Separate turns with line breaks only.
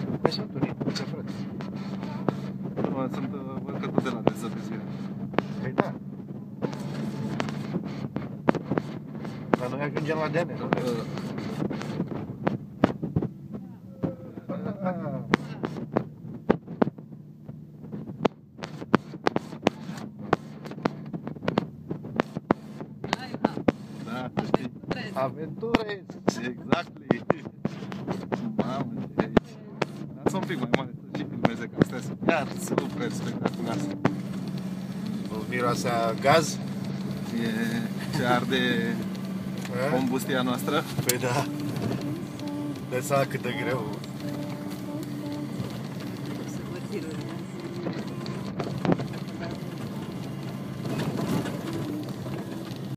Mai sunt unii, ce frate.
Nu, sunt, văd că tot de la să desvie.
Păi da. Dar noi ajungem la Deane, nu?
Da, să știi.
Aventure!
Exactly. Mamă, ce e aici. Lasă un pic mai mare să și filmeze, că astea sunt chiar super spectaculoase.
O miroase a gaz?
E ce arde combustia noastră.
Păi da. Dă-ți seama cât de greu